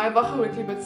neue Woche Weekly Bits.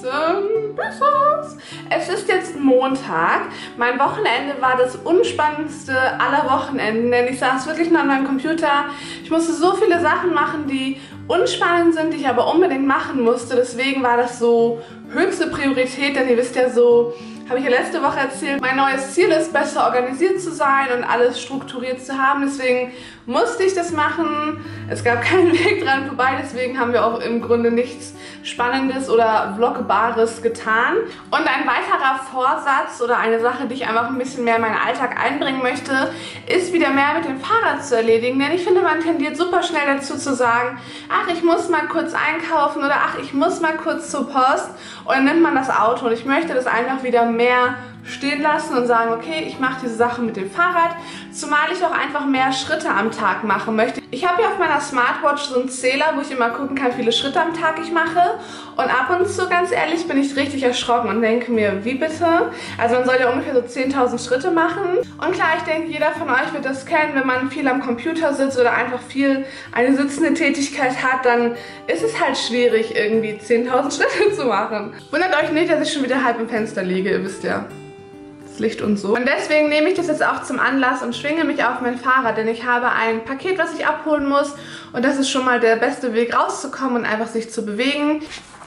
Es ist jetzt Montag. Mein Wochenende war das unspannendste aller Wochenenden, denn ich saß wirklich nur an meinem Computer. Ich musste so viele Sachen machen, die unspannend sind, die ich aber unbedingt machen musste. Deswegen war das so höchste Priorität, denn ihr wisst ja so, habe ich ja letzte Woche erzählt, mein neues Ziel ist, besser organisiert zu sein und alles strukturiert zu haben. Deswegen musste ich das machen. Es gab keinen Weg dran vorbei, deswegen haben wir auch im Grunde nichts Spannendes oder Vlogbares getan. Und ein weiterer Vorsatz oder eine Sache, die ich einfach ein bisschen mehr in meinen Alltag einbringen möchte, ist wieder mehr mit dem Fahrrad zu erledigen. Denn ich finde, man tendiert super schnell dazu zu sagen, ach, ich muss mal kurz einkaufen oder ach, ich muss mal kurz zur Post. Und dann nimmt man das Auto und ich möchte das einfach wieder mehr stehen lassen und sagen, okay, ich mache diese Sache mit dem Fahrrad, zumal ich auch einfach mehr Schritte am Tag machen möchte. Ich habe hier auf meiner Smartwatch so einen Zähler, wo ich immer gucken kann, wie viele Schritte am Tag ich mache, und ab und zu, ganz ehrlich, bin ich richtig erschrocken und denke mir, wie bitte? Also man soll ja ungefähr so 10.000 Schritte machen, und klar, ich denke, jeder von euch wird das kennen, wenn man viel am Computer sitzt oder einfach viel eine sitzende Tätigkeit hat, dann ist es halt schwierig, irgendwie 10.000 Schritte zu machen. Wundert euch nicht, dass ich schon wieder halb im Fenster liege, ihr wisst ja. Licht und so. Und deswegen nehme ich das jetzt auch zum Anlass und schwinge mich auf mein Fahrrad, denn ich habe ein Paket, was ich abholen muss, und das ist schon mal der beste Weg rauszukommen und einfach sich zu bewegen.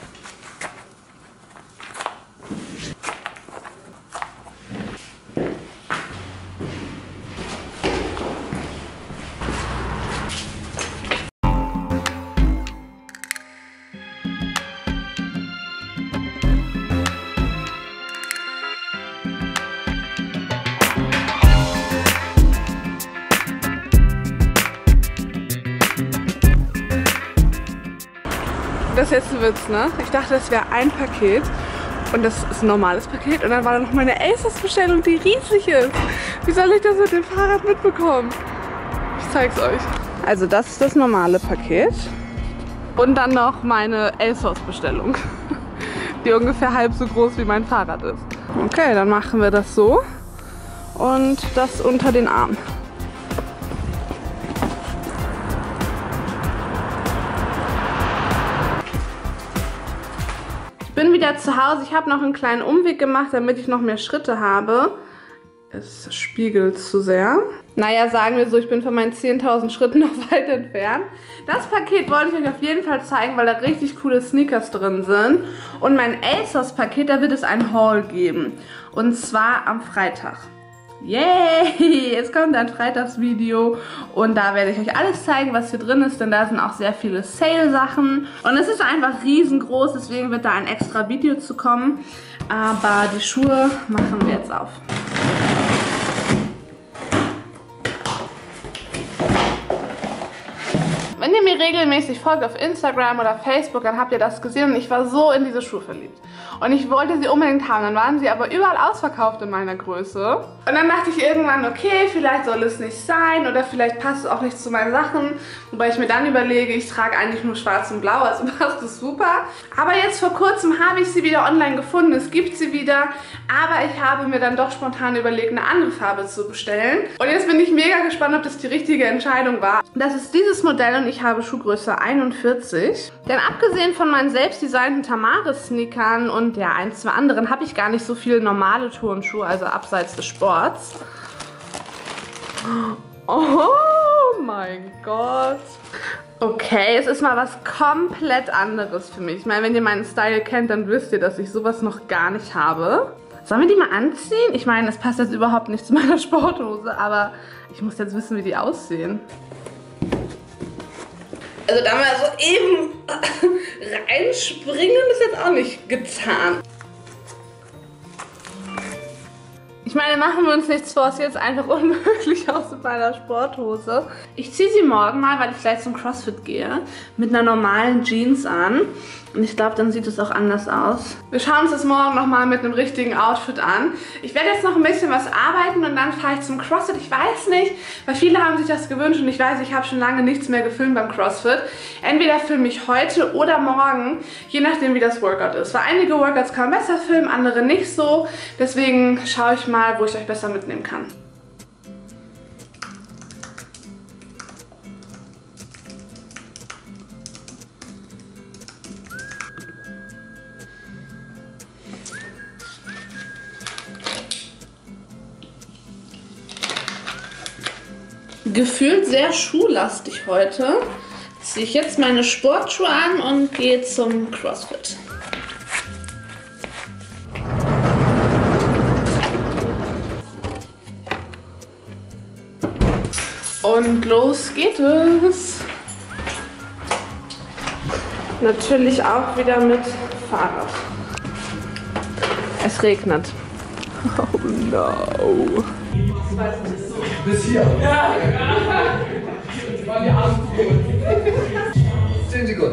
Das ist jetzt ein Witz, ne? Ich dachte, das wäre ein Paket und das ist ein normales Paket, und dann war da noch meine ASOS-Bestellung, die riesig ist. Wie soll ich das mit dem Fahrrad mitbekommen? Ich zeig's euch. Also das ist das normale Paket und dann noch meine ASOS-Bestellung, die ungefähr halb so groß wie mein Fahrrad ist. Okay, dann machen wir das so und das unter den Arm. Ich bin wieder zu Hause. Ich habe noch einen kleinen Umweg gemacht, damit ich noch mehr Schritte habe. Es spiegelt zu sehr. Naja, sagen wir so, ich bin von meinen 10.000 Schritten noch weit entfernt. Das Paket wollte ich euch auf jeden Fall zeigen, weil da richtig coole Sneakers drin sind. Und mein ASOS-Paket, da wird es ein Haul geben. Und zwar am Freitag. Yay! Jetzt kommt ein Freitagsvideo und da werde ich euch alles zeigen, was hier drin ist, denn da sind auch sehr viele Sale-Sachen. Und es ist einfach riesengroß, deswegen wird da ein extra Video zu kommen. Aber die Schuhe machen wir jetzt auf. Wenn ihr mir regelmäßig folgt auf Instagram oder Facebook, dann habt ihr das gesehen und ich war so in diese Schuhe verliebt. Und ich wollte sie unbedingt haben, dann waren sie aber überall ausverkauft in meiner Größe. Und dann dachte ich irgendwann, okay, vielleicht soll es nicht sein oder vielleicht passt es auch nicht zu meinen Sachen. Wobei ich mir dann überlege, ich trage eigentlich nur schwarz und blau, also passt es super. Aber jetzt vor kurzem habe ich sie wieder online gefunden, es gibt sie wieder. Aber ich habe mir dann doch spontan überlegt, eine andere Farbe zu bestellen. Und jetzt bin ich mega gespannt, ob das die richtige Entscheidung war. Das ist dieses Modell und ich habe Schuhgröße 41. Denn abgesehen von meinen selbst designten Tamaris-Sneakern und ja, ein, zwei anderen, habe ich gar nicht so viele normale Turnschuhe, also abseits des Sports. Oh mein Gott. Okay, es ist mal was komplett anderes für mich. Ich meine, wenn ihr meinen Style kennt, dann wisst ihr, dass ich sowas noch gar nicht habe. Sollen wir die mal anziehen? Ich meine, es passt jetzt überhaupt nicht zu meiner Sporthose, aber ich muss jetzt wissen, wie die aussehen. Also da mal so eben reinspringen ist jetzt auch nicht getan. Ich meine, machen wir uns nichts vor, es sieht jetzt einfach unmöglich aus mit meiner Sporthose. Ich ziehe sie morgen mal, weil ich gleich zum CrossFit gehe, mit einer normalen Jeans an. Und ich glaube, dann sieht es auch anders aus. Wir schauen uns das morgen nochmal mit einem richtigen Outfit an. Ich werde jetzt noch ein bisschen was arbeiten und dann fahre ich zum CrossFit. Ich weiß nicht, weil viele haben sich das gewünscht und ich weiß, ich habe schon lange nichts mehr gefilmt beim CrossFit. Entweder filme ich heute oder morgen, je nachdem wie das Workout ist. Weil einige Workouts kann man besser filmen, andere nicht so. Deswegen schaue ich mal, wo ich euch besser mitnehmen kann. gefühlt sehr schuhlastig heute. Ziehe ich jetzt meine Sportschuhe an und gehe zum CrossFit. Und los geht es. Natürlich auch wieder mit Fahrrad. Es regnet. Oh no. Bis hier. Ja. 10 Sekunden.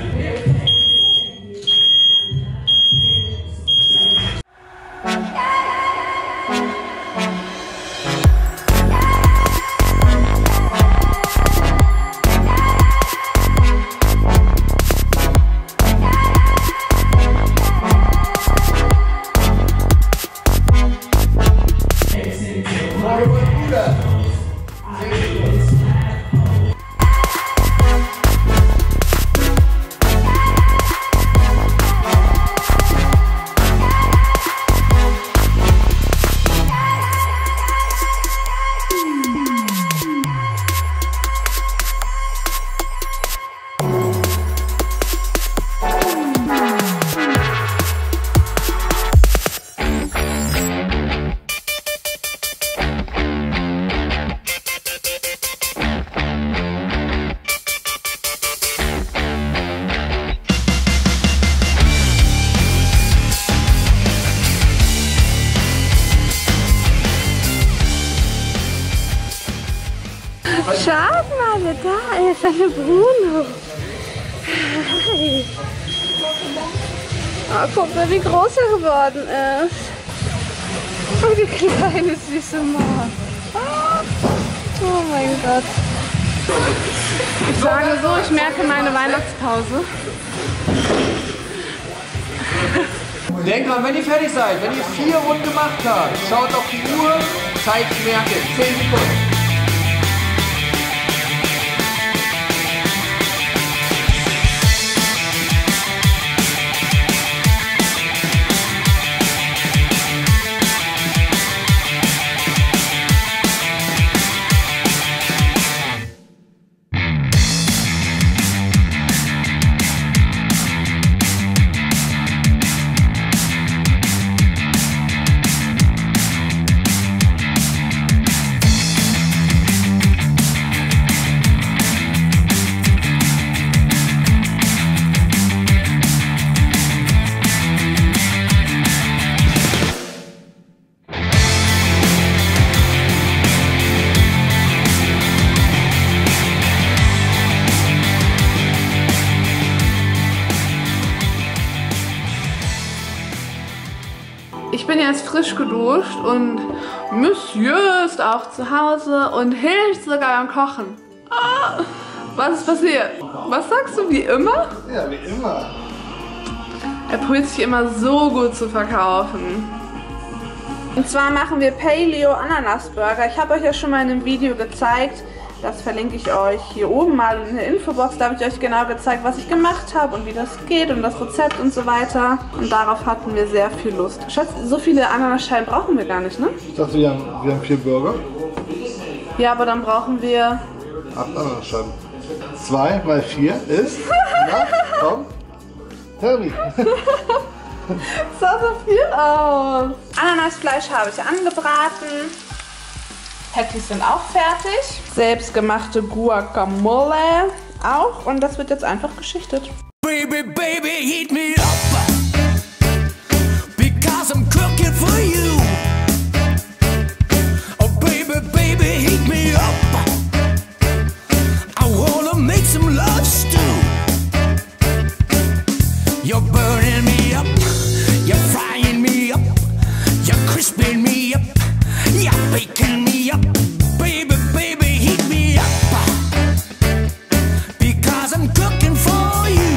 Schaut mal, da ist eine Bruno. Hi. Oh, guck mal, wie groß er geworden ist. Oh, die kleine süße Maus. Oh mein Gott. Ich sage so, ich merke meine Weihnachtspause. Denkt dran, wenn ihr fertig seid, wenn ihr 4 Runden gemacht habt, schaut auf die Uhr, Zeit merken, 10 Sekunden. Ich bin jetzt frisch geduscht und Monsieur ist auch zu Hause und hilft sogar beim Kochen. Ah, was ist passiert? Was sagst du, wie immer? Ja, wie immer. Er probiert sich immer so gut zu verkaufen. Und zwar machen wir Paleo Ananas Burger. Ich habe euch ja schon mal in einem Video gezeigt. Das verlinke ich euch hier oben mal in der Infobox. Da habe ich euch genau gezeigt, was ich gemacht habe und wie das geht und das Rezept und so weiter. Und darauf hatten wir sehr viel Lust. Schatz, so viele Ananasscheiben brauchen wir gar nicht, ne? Ich dachte, wir haben 4 Burger. Ja, aber dann brauchen wir 8 Ananasscheiben. 2 mal 4 ist... Na, komm. Tell me. sah so viel aus. Ananasfleisch habe ich angebraten. Patties sind auch fertig. Selbstgemachte Guacamole auch. Und das wird jetzt einfach geschichtet. Baby, baby, heat me up, because I'm cooking for you. Oh, baby, baby, heat me up, I wanna make some love stew. You're burning me up, you're frying me up, you're crisping me up, you're baking me up. Baby, baby, heat me up, because I'm cooking for you.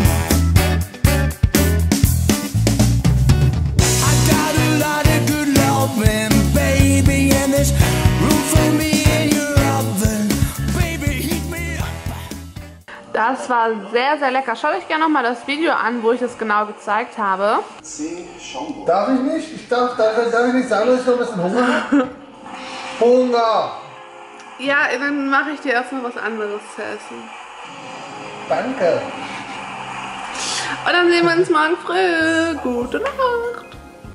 I got a lot of good loving, baby, and there's room for me in your oven. Baby, heat me up. Das war sehr, sehr lecker. Schaut euch gerne nochmal das Video an, wo ich das genau gezeigt habe. Darf ich nicht? Darf ich nicht sagen, dass ich noch ein bisschen Hunger habe? Hunger! Ja, dann mache ich dir erstmal was anderes zu essen. Danke. Und dann sehen wir uns morgen früh. Gute Nacht.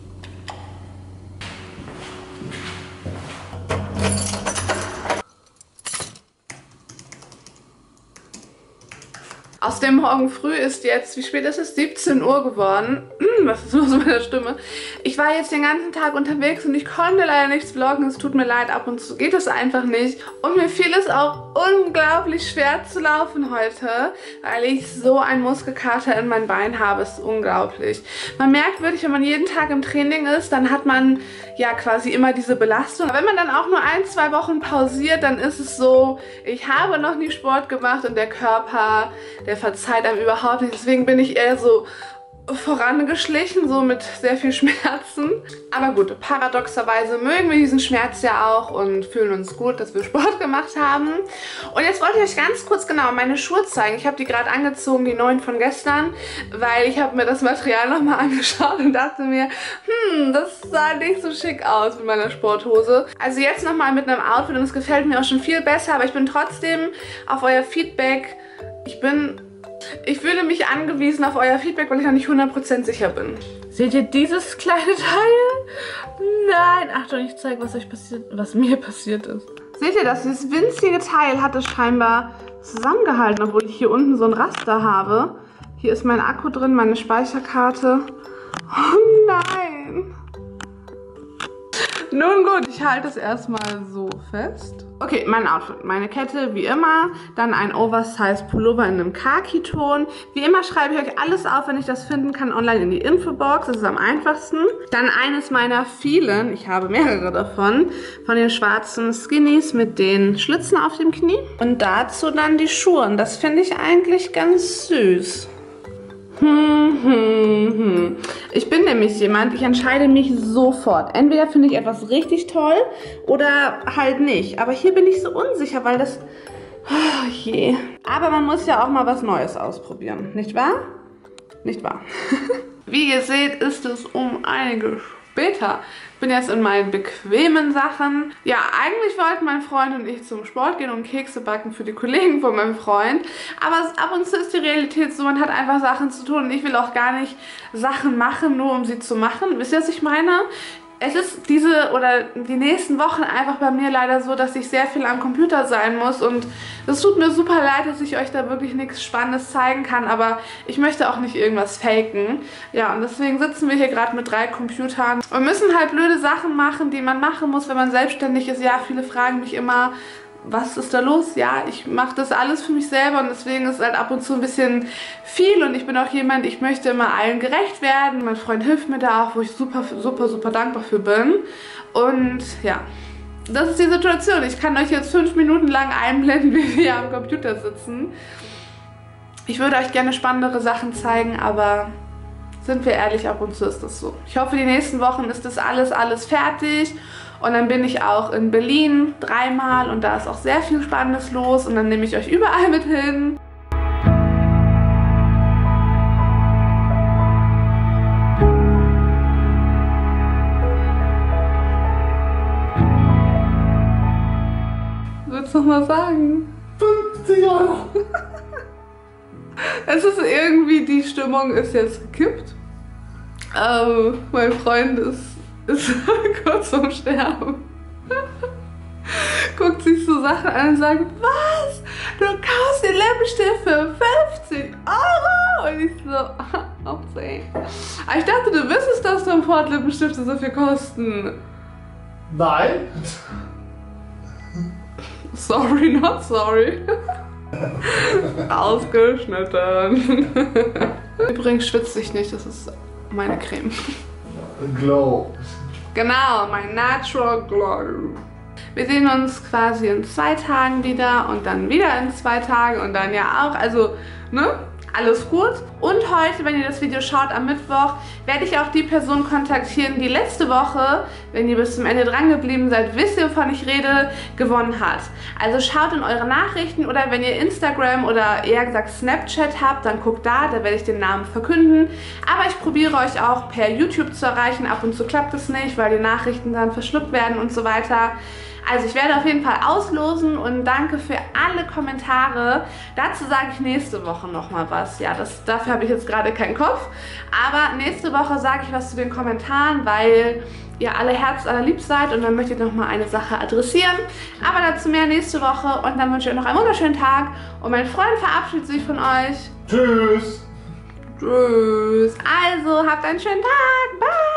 Aus dem Morgen früh ist jetzt, wie spät ist es? 17 Uhr geworden. Was ist los mit meiner Stimme? Ich war jetzt den ganzen Tag unterwegs und ich konnte leider nichts vloggen. Es tut mir leid, ab und zu geht es einfach nicht. Und mir fiel es auch unglaublich schwer zu laufen heute, weil ich so einen Muskelkater in meinem Bein habe. Es ist unglaublich. Man merkt wirklich, wenn man jeden Tag im Training ist, dann hat man ja quasi immer diese Belastung. Aber wenn man dann auch nur 1-2 Wochen pausiert, dann ist es so, ich habe noch nie Sport gemacht und der Körper, der verzeiht einem überhaupt nicht. Deswegen bin ich eher so vorangeschlichen, so mit sehr viel Schmerzen. Aber gut, paradoxerweise mögen wir diesen Schmerz ja auch und fühlen uns gut, dass wir Sport gemacht haben. Und jetzt wollte ich euch ganz kurz genau meine Schuhe zeigen. Ich habe die gerade angezogen, die neuen von gestern, weil ich habe mir das Material nochmal angeschaut und dachte mir, das sah nicht so schick aus mit meiner Sporthose. Also jetzt nochmal mit einem Outfit und es gefällt mir auch schon viel besser, aber ich bin trotzdem auf euer Feedback, ich fühle mich angewiesen auf euer Feedback, weil ich noch nicht 100% sicher bin. Seht ihr dieses kleine Teil? Nein! Achtung, ich zeige, was mir passiert ist. Seht ihr das? Dieses winzige Teil hat es scheinbar zusammengehalten, obwohl ich hier unten so ein Raster habe. Hier ist mein Akku drin, meine Speicherkarte. Oh nein! Nun gut, ich halte es erstmal so fest. Okay, mein Outfit. Meine Kette, wie immer. Dann ein Oversize-Pullover in einem Khaki-Ton. Wie immer schreibe ich euch alles auf, wenn ich das finden kann, online in die Infobox. Das ist am einfachsten. Dann eines meiner vielen, ich habe mehrere davon, von den schwarzen Skinnies mit den Schlitzen auf dem Knie. Und dazu dann die Schuhe. Und das finde ich eigentlich ganz süß. Ich bin nämlich jemand, ich entscheide mich sofort. Entweder finde ich etwas richtig toll oder halt nicht. Aber hier bin ich so unsicher, weil das... Oh je. Aber man muss ja auch mal was Neues ausprobieren, nicht wahr? Nicht wahr? Wie ihr seht, ist es um einige später. Ich bin jetzt in meinen bequemen Sachen. Ja, eigentlich wollten mein Freund und ich zum Sport gehen und Kekse backen für die Kollegen von meinem Freund. Aber ab und zu ist die Realität so, man hat einfach Sachen zu tun und ich will auch gar nicht Sachen machen, nur um sie zu machen. Wisst ihr, was ich meine? Es ist die nächsten Wochen einfach bei mir leider so, dass ich sehr viel am Computer sein muss und es tut mir super leid, dass ich euch da wirklich nichts Spannendes zeigen kann, aber ich möchte auch nicht irgendwas faken. Ja, und deswegen sitzen wir hier gerade mit 3 Computern und müssen halt blöde Sachen machen, die man machen muss, wenn man selbstständig ist. Ja, viele fragen mich immer, was ist da los? Ja, ich mache das alles für mich selber und deswegen ist es halt ab und zu ein bisschen viel und ich bin auch jemand, ich möchte immer allen gerecht werden. Mein Freund hilft mir da auch, wo ich super, super, super dankbar für bin. Und ja, das ist die Situation. Ich kann euch jetzt 5 Minuten lang einblenden, wie wir am Computer sitzen. Ich würde euch gerne spannendere Sachen zeigen, aber sind wir ehrlich, ab und zu ist das so. Ich hoffe, die nächsten Wochen ist das alles fertig. Und dann bin ich auch in Berlin 3-mal und da ist auch sehr viel Spannendes los und dann nehme ich euch überall mit hin. Willst du noch mal sagen? 50 €! Es ist irgendwie, die Stimmung ist jetzt gekippt. Mein Freund ist kurz vorm Sterben. Guckt sich so Sachen an und sagt, was? Du kaufst den Lippenstift für 50 €? Und ich so, auf 10. Aber ich dachte, du wüsstest, dass Tom Ford Lippenstifte so viel kosten. Nein. Sorry, not sorry. Ausgeschnitten. Übrigens schwitze ich nicht, das ist meine Creme. Glow. Genau, mein Natural Glow. Wir sehen uns quasi in 2 Tagen wieder und dann wieder in 2 Tagen und dann ja auch, also, ne? Alles gut. Und heute, wenn ihr das Video schaut, am Mittwoch, werde ich auch die Person kontaktieren, die letzte Woche, wenn ihr bis zum Ende dran geblieben seid, wisst ihr, wovon ich rede, gewonnen hat. Also schaut in eure Nachrichten oder wenn ihr Instagram oder eher gesagt Snapchat habt, dann guckt da werde ich den Namen verkünden. Aber ich probiere euch auch per YouTube zu erreichen. Ab und zu klappt es nicht, weil die Nachrichten dann verschluckt werden und so weiter. Also ich werde auf jeden Fall auslosen und danke für alle Kommentare. Dazu sage ich nächste Woche nochmal was. Ja, dafür habe ich jetzt gerade keinen Kopf. Aber nächste Woche sage ich was zu den Kommentaren, weil ihr alle herzallerliebst seid und dann möchte ich nochmal eine Sache adressieren. Aber dazu mehr nächste Woche und dann wünsche ich euch noch einen wunderschönen Tag und mein Freund verabschiedet sich von euch. Tschüss. Tschüss. Also, habt einen schönen Tag. Bye.